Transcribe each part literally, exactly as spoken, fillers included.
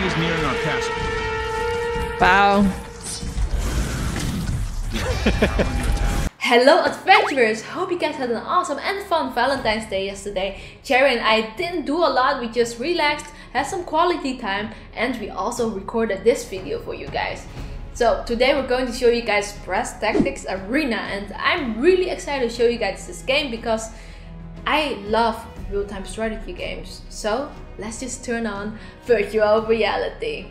is nearing our castle. Wow. Hello adventurers! Hope you guys had an awesome and fun Valentine's Day yesterday. Cherry and I didn't do a lot, we just relaxed, had some quality time, and we also recorded this video for you guys. So today we're going to show you guys Brass Tactics Arena, and I'm really excited to show you guys this game because I love real-time strategy games. So let's just turn on virtual reality.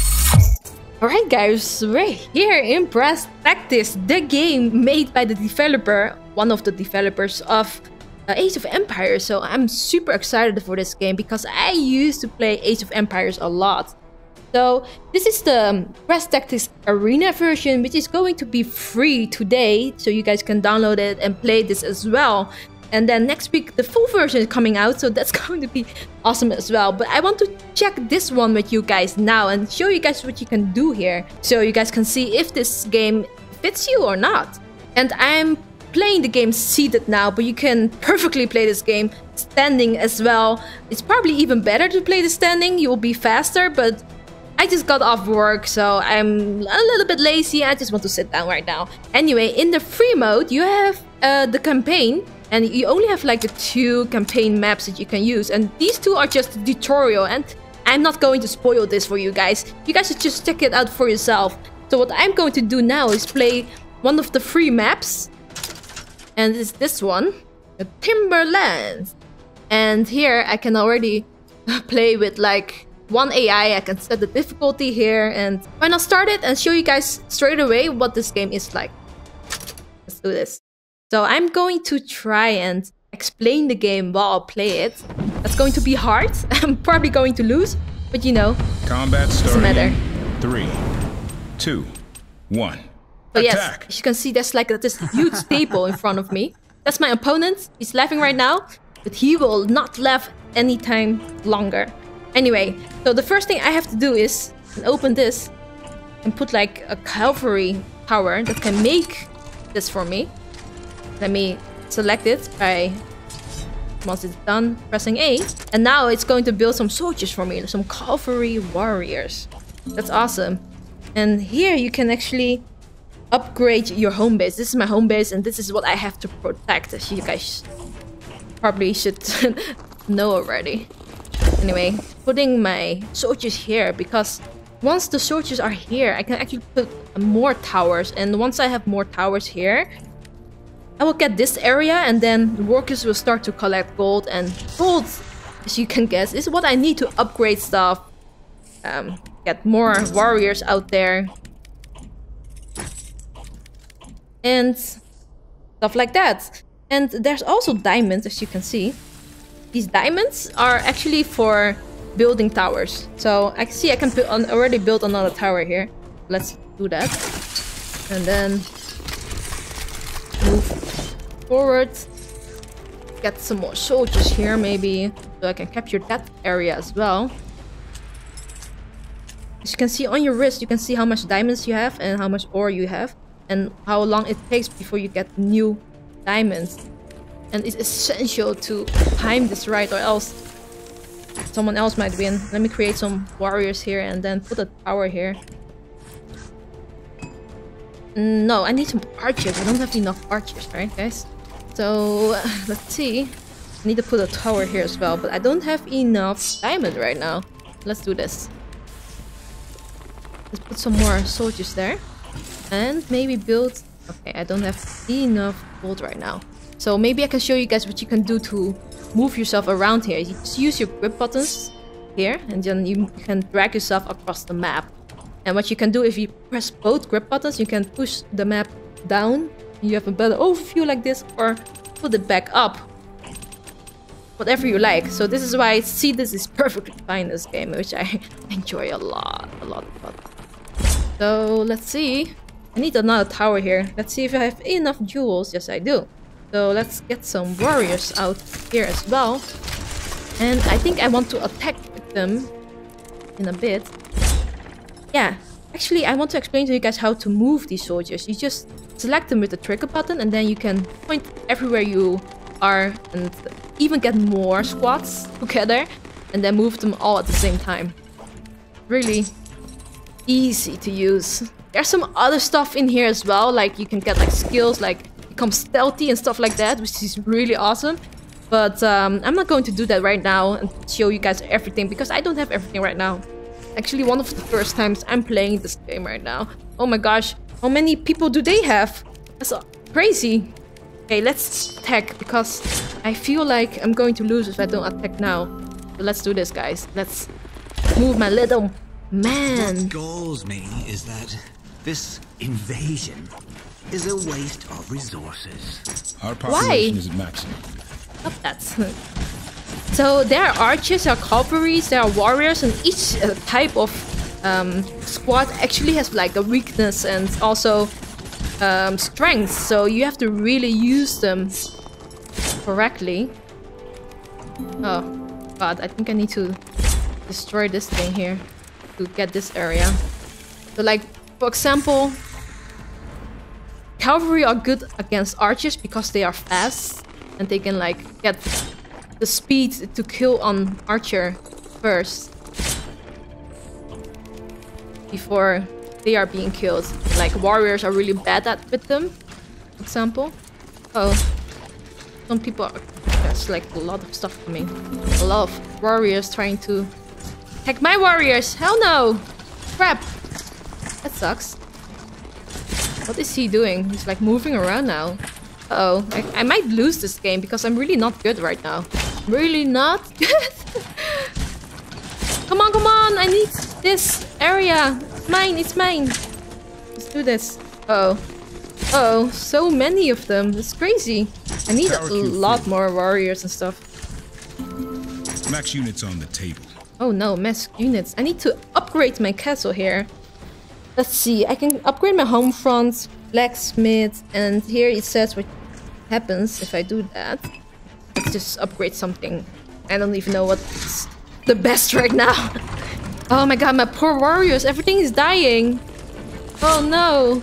Alright guys, we're here in Brass Tactics, the game made by the developer, one of the developers of uh, Age of Empires. So I'm super excited for this game because I used to play Age of Empires a lot. So this is the um, Brass Tactics Arena version, which is going to be free today, so you guys can download it and play this as well. And then next week the full version is coming out, so that's going to be awesome as well. But I want to check this one with you guys now and show you guys what you can do here, so you guys can see if this game fits you or not. And I'm playing the game seated now, but you can perfectly play this game standing as well. It's probably even better to play the standing, you will be faster, but I just got off work, so I'm a little bit lazy. I just want to sit down right now. Anyway, in the free mode, you have uh, the campaign, and you only have like the two campaign maps that you can use. And these two are just a tutorial, and I'm not going to spoil this for you guys. You guys should just check it out for yourself. So what I'm going to do now is play one of the free maps, and it's this one, the Timberlands. And here I can already play with like one A I. I can set the difficulty here, and why not start it and show you guys straight away what this game is like. Let's do this. So I'm going to try and explain the game while I play it. That's going to be hard. I'm probably going to lose, but you know, combat doesn't matter. Three, two, one. So yes, attack. as you can see, there's like this huge table in front of me. That's my opponent. He's laughing right now, but he will not laugh anytime longer. Anyway, so the first thing I have to do is open this and put like a cavalry tower that can make this for me. Let me select it by, once it's done, pressing A. And now it's going to build some soldiers for me, some cavalry warriors. That's awesome. And here you can actually upgrade your home base. This is my home base, and this is what I have to protect, as you guys probably should know already. Anyway, putting my soldiers here, because once the soldiers are here, I can actually put more towers. And once I have more towers here, I will get this area, and then the workers will start to collect gold. And gold, as you can guess, is what I need to upgrade stuff. Um, get more warriors out there. And stuff like that. And there's also diamonds, as you can see. These diamonds are actually for building towers. So I see I can already build another tower here. Let's do that. And then move forward. Get some more soldiers here maybe, so I can capture that area as well. As you can see on your wrist, you can see how much diamonds you have and how much ore you have, and how long it takes before you get new diamonds. And it's essential to time this right, or else someone else might win. Let me create some warriors here and then put a tower here. No, I need some archers. I don't have enough archers, right guys? So let's see. I need to put a tower here as well, but I don't have enough diamond right now. Let's do this. Let's put some more soldiers there. And maybe build... Okay, I don't have enough gold right now. So maybe I can show you guys what you can do to move yourself around here. You just use your grip buttons here, and then you can drag yourself across the map. And what you can do, if you press both grip buttons, you can push the map down. You have a better overview like this, or put it back up. Whatever you like. So this is why I see this is perfectly fine in this game, which I enjoy a lot, a lot, a lot. So let's see. I need another tower here. Let's see if I have enough jewels. Yes, I do. So let's get some warriors out here as well. And I think I want to attack them in a bit. Yeah, actually I want to explain to you guys how to move these soldiers. You just select them with the trigger button, and then you can point everywhere you are and even get more squads together and then move them all at the same time. really easy to use. There's some other stuff in here as well, like you can get like skills like become stealthy and stuff like that, which is really awesome. But um, I'm not going to do that right now and show you guys everything because I don't have everything right now. Actually, one of the first times I'm playing this game right now. Oh my gosh, how many people do they have? That's crazy. Okay, let's attack because I feel like I'm going to lose if I don't attack now. So let's do this, guys. Let's move my little man. What galls me is that this invasion is a waste of resources. Our population Why? is at maximum. Love that. So there are archers, there are cavalries, there are warriors, and each uh, type of um, squad actually has like a weakness and also um, strength. So you have to really use them correctly. Oh god, I think I need to destroy this thing here to get this area. So like, for example, cavalry are good against archers because they are fast and they can like get the speed to kill on archer first before they are being killed. Like warriors are really bad at with them, for example. Oh, some people are, there's like a lot of stuff coming. A lot of warriors trying to attack my warriors. Hell no! Crap! That sucks. What is he doing? He's like moving around now. Uh oh, I, I might lose this game because I'm really not good right now. Really not good. Come on, come on! I need this area. It's mine, it's mine. Let's do this. Uh oh. Uh oh, so many of them. It's crazy. I need a lot more warriors and stuff. Max units on the table. Oh no, mass units. I need to upgrade my castle here. Let's see, I can upgrade my home front, blacksmith, and here it says what happens if I do that. Let's just upgrade something. I don't even know what's the best right now. Oh my god, my poor warriors, everything is dying. Oh no.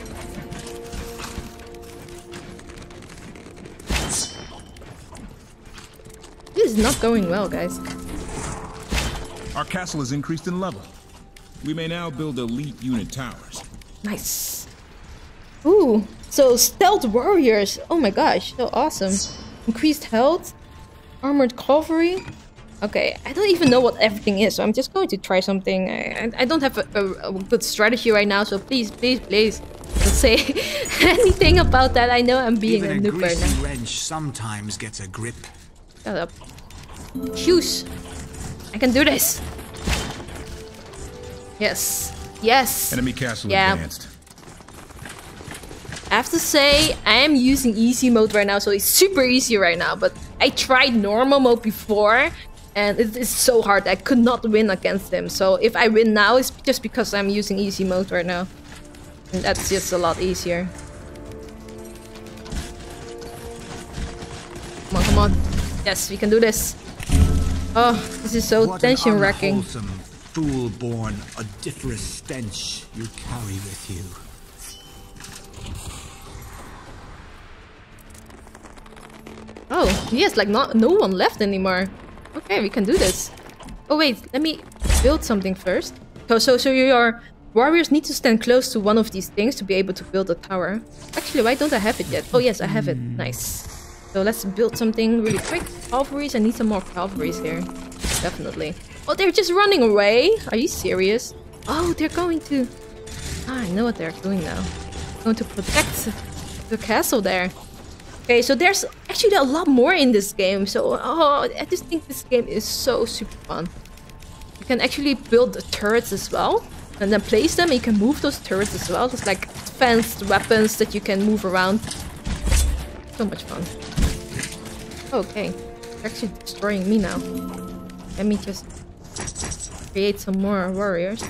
This is not going well, guys. Our castle has increased in level. We may now build elite unit towers. Nice. Ooh, so stealth warriors. Oh my gosh, so awesome. Increased health, armored cavalry. Okay, I don't even know what everything is, so I'm just going to try something. I, I don't have a, a, a good strategy right now, so please, please, please don't say anything about that. I know I'm being Even a a noob right greasy now. wrench sometimes gets a grip. Shut up. Shoes. I can do this. Yes. Yes. Enemy castle Yeah. advanced. I have to say, I am using easy mode right now, so it's super easy right now. But I tried normal mode before, and it is so hard. I could not win against them. So if I win now, it's just because I'm using easy mode right now. And that's just a lot easier. Come on, come on. Yes, we can do this. Oh, this is so What an tension-wracking. unwholesome, fool-born, odoriferous stench you carry with you. Oh, yes, like not no one left anymore. Okay, we can do this. Oh wait, let me build something first. So, so, so your warriors need to stand close to one of these things to be able to build a tower. Actually, why don't I have it yet? Oh yes, I have it. Nice. So let's build something really quick. Cavalries, I need some more cavalries here. Definitely. Oh, they're just running away. Are you serious? Oh, they're going to... Ah, I know what they're doing now. Going to protect the castle there. Okay, so there's actually a lot more in this game. So, oh, I just think this game is so super fun. You can actually build the turrets as well. And then place them, and you can move those turrets as well. There's like advanced weapons that you can move around. So much fun. Okay, they're actually destroying me now. Let me just create some more warriors.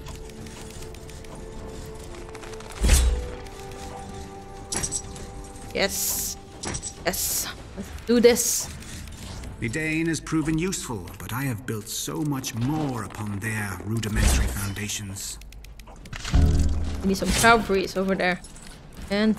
Yes. Yes. Let's do this. The Dane has proven useful, but I have built so much more upon their rudimentary foundations. We need some cavalries over there. And...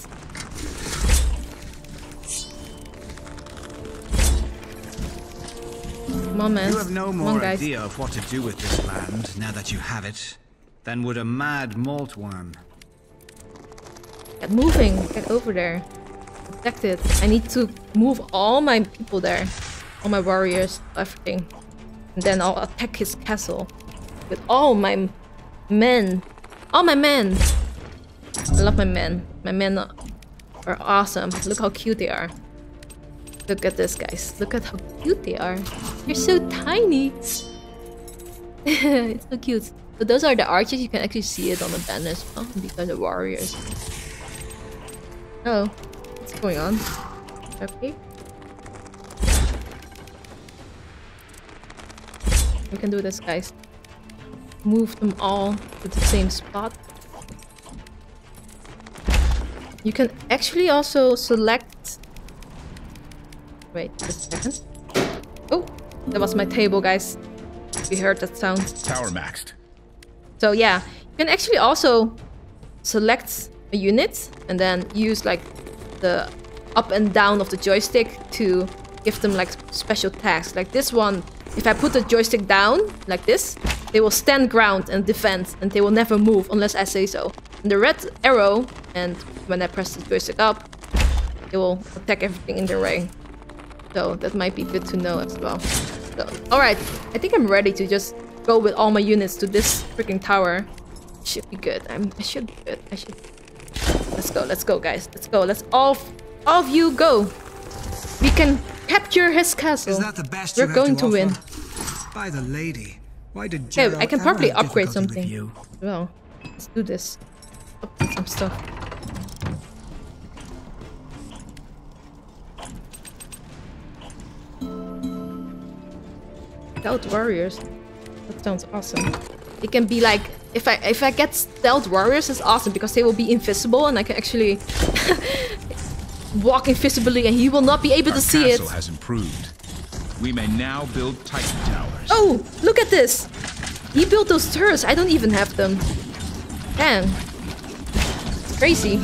Come on, man. You have no Come more on, guys. idea of what to do with this land now that you have it than would a mad maltworm. Get moving. Get over there. Protect it. I need to move all my people there. All my warriors. Everything. And then I'll attack his castle. With all my men. All my men. I love my men. My men are awesome. Look how cute they are. Look at this, guys. Look at how cute they are. They're so tiny. It's so cute. So those are the archers. You can actually see it on the banner as well. These are the warriors. Oh, what's going on? Okay. We can do this, guys. Move them all to the same spot. You can actually also select... Wait, just a second. Oh, that was my table, guys. We heard that sound. Tower maxed. So yeah, you can actually also select a unit and then use like the up and down of the joystick to give them like special tasks. Like this one, if I put the joystick down like this, they will stand ground and defend, and they will never move unless I say so. And the red arrow, and when I press the joystick up, it will attack everything in the way. So that might be good to know as well. So, alright, I think I'm ready to just go with all my units to this freaking tower. Should be good. I'm, I should be good. I should. Let's go, let's go, guys. Let's go. Let's all, all of you go. We can capture his castle. Is that the best We're you have going to, to win. offer? By the lady, why did Okay, Geralt I can ever probably have upgrade difficulty with something. you? Well, let's do this. Upgrade some stuff. Stealth warriors. That sounds awesome. It can be like if I if I get stealth warriors, it's awesome because they will be invisible and I can actually walk invisibly and he will not be able Our to see it. castle has improved. We may now build Titan towers. Oh, look at this! He built those turrets. I don't even have them. Damn. It's crazy.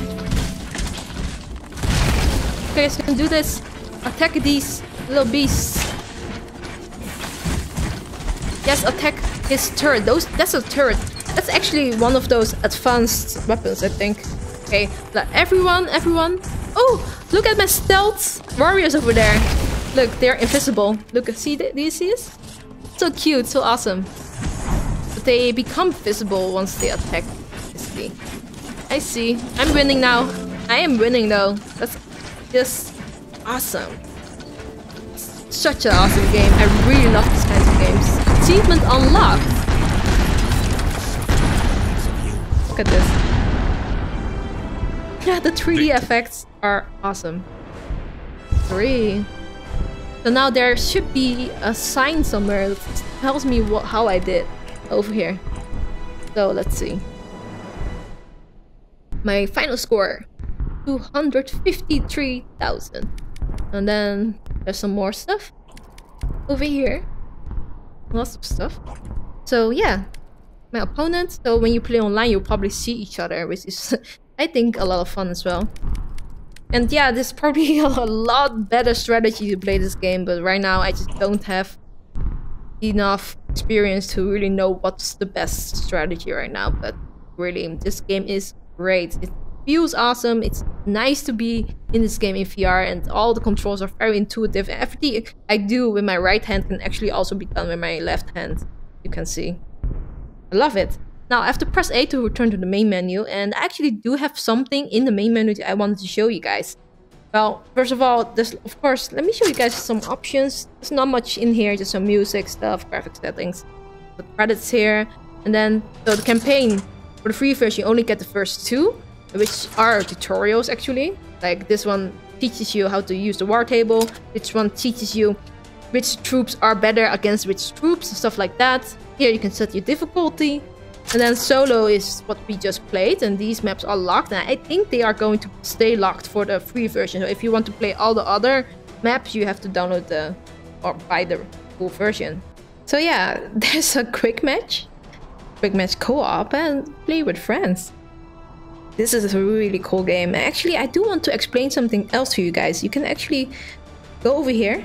Okay, so we can do this. Attack these little beasts. Yes, attack his turret. Those that's a turret. That's actually one of those advanced weapons, I think. Okay, like everyone, everyone. Oh, look at my stealth warriors over there. Look, they're invisible. Look, see, do you see this? So cute, so awesome. But they become visible once they attack. Basically. I see. I'm winning now. I am winning though. That's just awesome. Such an awesome game. I really love these kinds of games. Achievement unlocked. Look at this. Yeah, the three D effects are awesome. Three. So now there should be a sign somewhere that tells me what how I did over here. So let's see. My final score, two hundred fifty-three thousand. And then there's some more stuff over here. Lots of stuff. So yeah, my opponent. So when you play online, you'll probably see each other, which is, I think, a lot of fun as well. And yeah, there's probably a lot better strategy to play this game, but right now I just don't have enough experience to really know what's the best strategy right now. But really, this game is great. It feels awesome. It's nice to be in this game in V R, and all the controls are very intuitive. Everything I do with my right hand can actually also be done with my left hand. You can see. I love it. Now I have to press A to return to the main menu, and I actually do have something in the main menu that I wanted to show you guys. Well, first of all, this, of course, let me show you guys some options. There's not much in here, just some music stuff, graphic settings, the credits here, and then so the campaign for the free version you only get the first two, which are tutorials actually. Like this one teaches you how to use the war table, which one teaches you which troops are better against which troops and stuff like that. Here you can set your difficulty. And then solo is what we just played, and these maps are locked, and I think they are going to stay locked for the free version. So if you want to play all the other maps, you have to download the or buy the full version. So yeah, there's a quick match, quick match co-op, and play with friends. This is a really cool game. Actually, I do want to explain something else to you guys. You can actually go over here,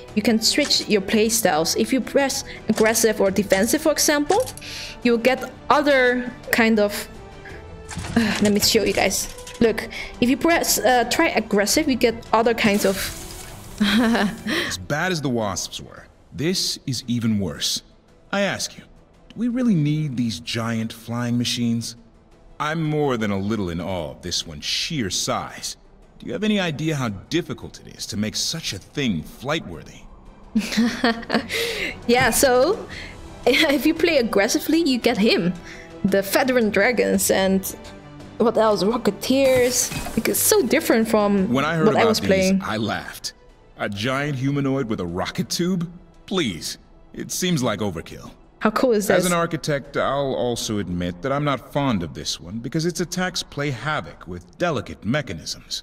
you can switch your playstyles. If you press aggressive or defensive, for example, you'll get other kind of... Uh, let me show you guys. Look, if you press uh, try aggressive, you get other kinds of... As bad as the wasps were, this is even worse. I ask you, do we really need these giant flying machines? I'm more than a little in awe of this one's sheer size. Do you have any idea how difficult it is to make such a thing flight-worthy? Yeah, so if you play aggressively, you get him. The Veteran Dragons and what else? Rocketeers. It's so different from when I heard what about I was these, playing. I laughed. A giant humanoid with a rocket tube? Please, it seems like overkill. How cool is this? As an architect, I'll also admit that I'm not fond of this one because its attacks play havoc with delicate mechanisms.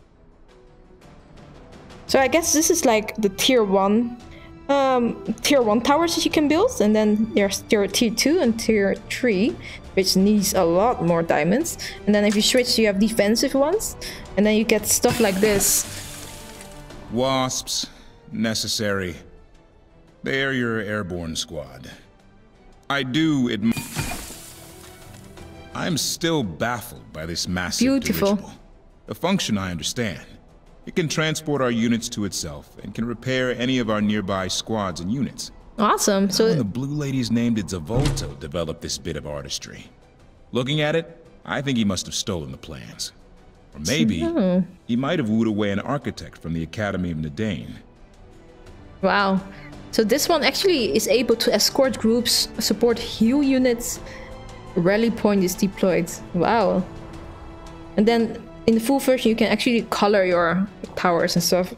So I guess this is like the tier one, um, tier one towers that you can build, and then there's tier tier two and tier three, which needs a lot more diamonds. And then if you switch, you have defensive ones, and then you get stuff like this. Wasps, necessary. They are your airborne squad. I do admit I'm still baffled by this massive Beautiful. dirigible. The function I understand. It can transport our units to itself and can repair any of our nearby squads and units. Awesome. So So the blue lady's named Zavolto developed this bit of artistry. Looking at it, I think he must have stolen the plans. Or maybe Hmm. he might have wooed away an architect from the Academy of Nadane. wow. So this one actually is able to escort groups, support heal units. Rally point is deployed. Wow. And then in the full version, you can actually color your towers and stuff.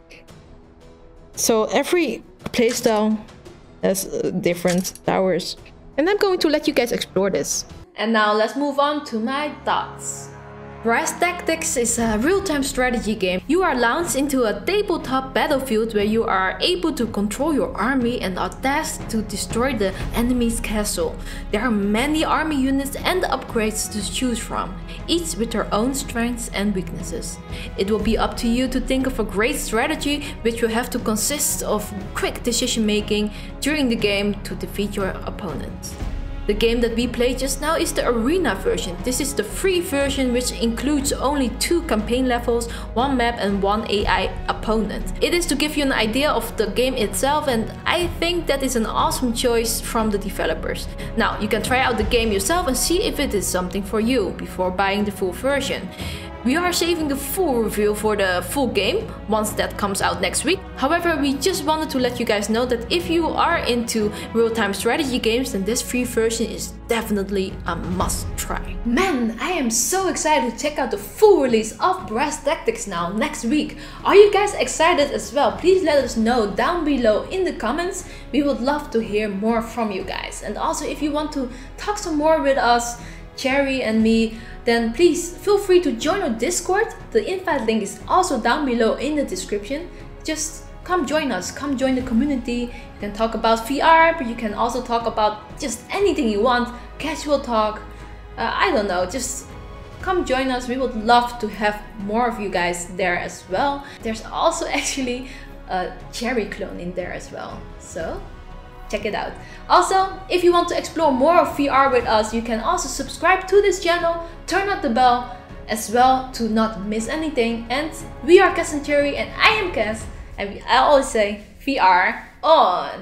So every playstyle has uh, different towers. And I'm going to let you guys explore this. And now let's move on to my thoughts. Brass Tactics is a real-time strategy game. You are launched into a tabletop battlefield where you are able to control your army and are tasked to destroy the enemy's castle. There are many army units and upgrades to choose from, each with their own strengths and weaknesses. It will be up to you to think of a great strategy, which will have to consist of quick decision making during the game to defeat your opponent. The game that we played just now is the Arena version. This is the free version, which includes only two campaign levels, one map and one A I opponent. It is to give you an idea of the game itself, and I think that is an awesome choice from the developers. Now, you can try out the game yourself and see if it is something for you before buying the full version. We are saving the full review for the full game once that comes out next week. However, we just wanted to let you guys know that if you are into real-time strategy games, then this free version is definitely a must try. Man, I am so excited to check out the full release of Brass Tactics now next week. Are you guys excited as well? Please let us know down below in the comments. We would love to hear more from you guys. And also, if you want to talk some more with us, Cherry and me, then please feel free to join our Discord. The invite link is also down below in the description. Just come join us, come join the community. You can talk about V R, but you can also talk about just anything you want, casual talk, uh, I don't know, just come join us. We would love to have more of you guys there as well. There's also actually a Cherry clone in there as well, so check it out. Also, if you want to explore more of V R with us, you can also subscribe to this channel, turn on the bell as well to not miss anything. And we are Cass and Cherry, and I am Cass, and we, I always say V R on.